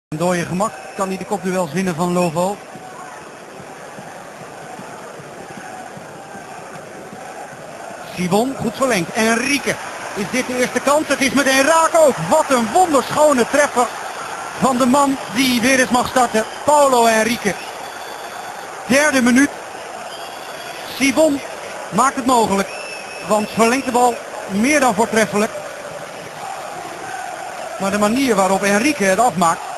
Door je gemak kan hij de kopduels winnen van Lovo. Sibon, goed verlengd. Enrique, is dit de eerste kans? Het is meteen raak ook. Wat een wonderschone treffer van de man die weer eens mag starten. Paulo Enrique. Derde minuut. Sibon maakt het mogelijk. Want verlengt de bal meer dan voortreffelijk. Maar de manier waarop Enrique het afmaakt